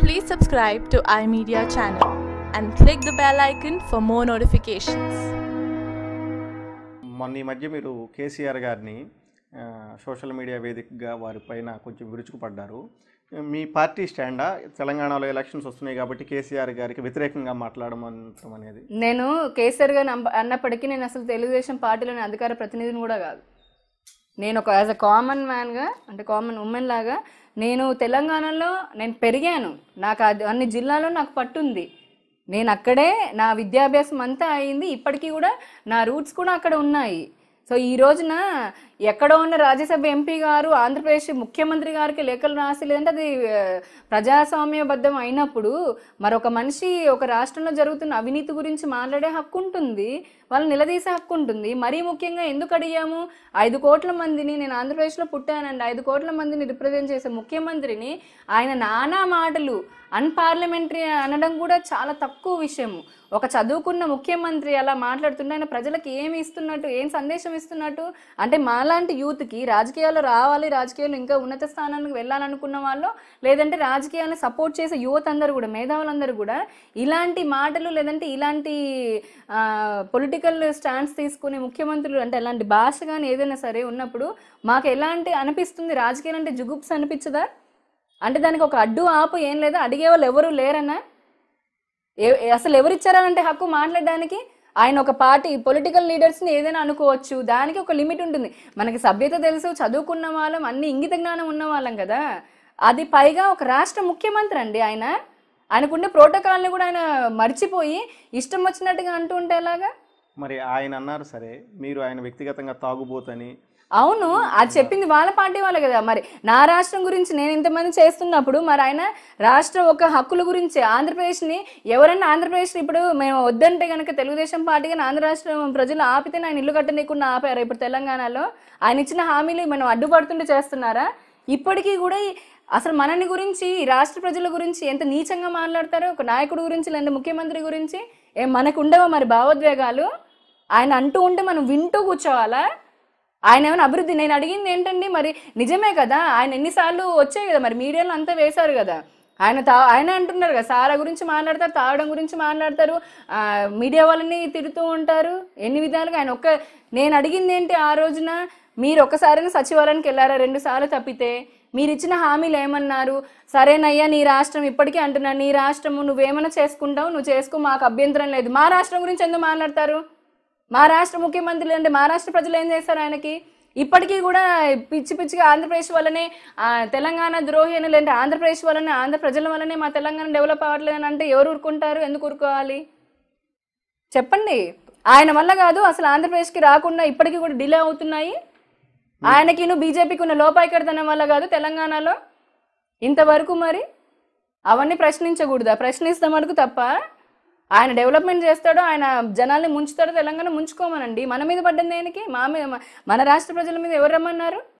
Please subscribe to iMedia channel and click the bell icon for more notifications. మొన్న ఈ మధ్య మీరు కేసీఆర్ గారిని సోషల్ మీడియా వేదికగా వారిపైన కొంచెం విరుచుకుపడ్డారు. మీ పార్టీ స్టాండా తెలంగాణలో ఎలక్షన్స్ వస్తున్నాయి కాబట్టి కేసీఆర్ గారికి వ్యతిరేకంగా మాట్లాడమంటాం అనేది? నేను కేసీఆర్ గారు అన్నప్పటికీ నేను అసలు తెలుగుదేశం పార్టీలోని అధికార ప్రతినిధిని కూడా కాదు. నేను ఒక యాజ్ అ కామన్ మ్యాన్గా, అంటే కామన్ ఉమెన్ లాగా నేను తెలంగాణలో నేను పెరిగాను. నాకు అన్ని జిల్లాలో నాకు పట్టుంది. నేను అక్కడే నా విద్యాభ్యాసం అంతా అయింది. ఇప్పటికీ కూడా నా రూట్స్ కూడా అక్కడ ఉన్నాయి. సో ఈ రోజున ఎక్కడో ఉన్న రాజ్యసభ ఎంపీ గారు ఆంధ్రప్రదేశ్ ముఖ్యమంత్రి గారికి లేఖలు రాసలేదంటే అది ప్రజాస్వామ్యబద్ధం అయినప్పుడు మరొక మనిషి ఒక రాష్ట్రంలో జరుగుతున్న అవినీతి గురించి మాట్లాడే హక్కు ఉంటుంది, వాళ్ళు నిలదీసే హక్కు ఉంటుంది. మరీ ముఖ్యంగా ఎందుకు అడిగాము, 5 కోట్ల మందిని, నేను ఆంధ్రప్రదేశ్లో పుట్టానండి, 5 కోట్ల మందిని రిప్రజెంట్ చేసే ముఖ్యమంత్రిని ఆయన నానా మాటలు అన్పార్లమెంటరీ అనడం కూడా చాలా తక్కువ విషయము. ఒక చదువుకున్న ముఖ్యమంత్రి అలా మాట్లాడుతుంటే ఆయన ప్రజలకు ఏమి ఇస్తున్నట్టు, ఏం సందేశం ఇస్తున్నట్టు? అంటే మాలాంటి యూత్కి రాజకీయాల్లో రావాలి, రాజకీయాల్లో ఇంకా ఉన్నత స్థానానికి వెళ్ళాలనుకున్న వాళ్ళు, లేదంటే రాజకీయాలను సపోర్ట్ చేసే యువత అందరూ కూడా, మేధావులందరూ కూడా ఇలాంటి మాటలు లేదంటే ఇలాంటి పొలిటికల్ స్టాండ్స్ తీసుకునే ముఖ్యమంత్రులు అంటే అలాంటి భాష కానీ ఏదైనా సరే ఉన్నప్పుడు మాకు ఎలాంటి అనిపిస్తుంది? రాజకీయాలు అంటే జుగుప్స్ అనిపించదా? అంటే దానికి ఒక అడ్డు ఆపు ఏం లేదా? అడిగే వాళ్ళు ఎవరు లేరన్నా? అసలు ఎవరిచ్చారంటే హక్కు మాట్లాడడానికి? ఆయన ఒక పార్టీ పొలిటికల్ లీడర్స్ని ఏదైనా అనుకోవచ్చు, దానికి ఒక లిమిట్ ఉంటుంది. మనకి సభ్యత తెలుసు, చదువుకున్న వాళ్ళం, అన్ని ఇంగిత జ్ఞానం ఉన్న వాళ్ళం కదా. అది పైగా ఒక రాష్ట్ర ముఖ్యమంత్రి అండి. ఆయనకుండే ప్రోటోకాల్ని కూడా ఆయన మర్చిపోయి ఇష్టం వచ్చినట్టుగా అంటూ ఉంటే ఎలాగా? మరి ఆయన అన్నారు సరే, మీరు ఆయన వ్యక్తిగతంగా తాగుబోతని. అవును, అది చెప్పింది వాళ్ళ పార్టీ వాళ్ళే కదా. మరి నా రాష్ట్రం గురించి నేను ఇంతమంది చేస్తున్నప్పుడు మరి ఆయన రాష్ట్ర ఒక హక్కుల గురించి ఆంధ్రప్రదేశ్ని ఎవరన్నా ఆంధ్రప్రదేశ్ని ఇప్పుడు మేము వద్దంటే కనుక తెలుగుదేశం పార్టీ కానీ ఆంధ్ర రాష్ట్రం ప్రజలు ఆపితే ఆయన ఇల్లు కట్టనీయకుండా ఆపారు. ఇప్పుడు తెలంగాణలో ఆయన ఇచ్చిన హామీలు మనం అడ్డుపడుతుంటే చేస్తున్నారా? ఇప్పటికీ కూడా అసలు మనని గురించి, రాష్ట్ర ప్రజల గురించి ఎంత నీచంగా మాట్లాడతారో, ఒక నాయకుడి గురించి లేదా ముఖ్యమంత్రి గురించి మనకు ఉండవా మరి భావోద్వేగాలు? ఆయన అంటూ ఉంటే మనం వింటూ కూర్చోవాలా? ఆయన ఏమైనా అభివృద్ధి, నేను అడిగింది ఏంటండి, మరి నిజమే కదా, ఆయన ఎన్నిసార్లు వచ్చాయి కదా, మరి మీడియాలో అంతా వేశారు కదా. ఆయన అంటున్నారు కదా, సారా గురించి మాట్లాడతారు, తాగడం గురించి మాట్లాడతారు, మీడియా వాళ్ళని తిడుతూ ఉంటారు ఎన్ని విధాలుగా. నేను అడిగింది ఏంటి ఆ రోజున, మీరు ఒక్కసారైనా సచివాలయానికి వెళ్ళారా? 2 సార్లు తప్పితే మీరు ఇచ్చిన హామీలు ఏమన్నారు? సరేనయ్యా నీ రాష్ట్రం, ఇప్పటికీ అంటున్నా నీ రాష్ట్రము, నువ్వేమైనా చేసుకుంటావు, నువ్వు చేసుకో, మాకు అభ్యంతరం లేదు. మా రాష్ట్రం గురించి ఎందుకు మాట్లాడతారు? మా రాష్ట్ర ముఖ్యమంత్రి అంటే మా రాష్ట్ర ప్రజలు ఏం చేస్తారు ఆయనకి? ఇప్పటికీ కూడా పిచ్చి పిచ్చిగా ఆంధ్రప్రదేశ్ వల్లనే తెలంగాణ ద్రోహి అని, లేదంటే ఆంధ్రప్రదేశ్ వల్లనే, ఆంధ్ర ప్రజల వల్లనే మా తెలంగాణ డెవలప్ అవ్వట్లేదని అంటే ఎవరు ఊరుకుంటారు? ఎందుకు ఊరుకోవాలి చెప్పండి? ఆయన వల్ల కాదు అసలు ఆంధ్రప్రదేశ్కి రాకుండా ఇప్పటికీ కూడా డిలే అవుతున్నాయి. ఆయనకి బీజేపీకి ఉన్న లోపాయికడతనం వల్ల కాదు తెలంగాణలో ఇంతవరకు. మరి అవన్నీ ప్రశ్నించకూడదా? ప్రశ్నిస్తాం వరకు తప్ప ఆయన డెవలప్మెంట్ చేస్తాడో, ఆయన జనాల్ని ముంచుతాడో తెలంగాణ ముంచుకోమనండి. మన మీద పడ్డం దేనికి? మన రాష్ట్ర ప్రజల మీద ఎవరు రమ్మన్నారు?